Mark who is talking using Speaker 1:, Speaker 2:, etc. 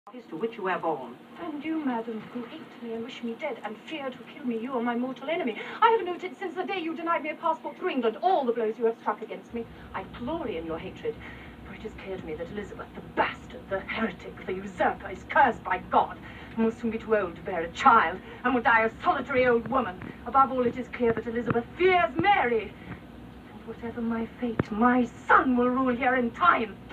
Speaker 1: to which you were born.
Speaker 2: And you, madam, who hate me and wish me dead and fear to kill me, you are my mortal enemy. I have noted since the day you denied me a passport through England all the blows you have struck against me. I glory in your hatred, for it is clear to me that Elizabeth, the bastard, the heretic, the usurper, is cursed by God, and will soon be too old to bear a child, and will die a solitary old woman. Above all, it is clear that Elizabeth fears Mary. And whatever my fate, my son will rule here in time.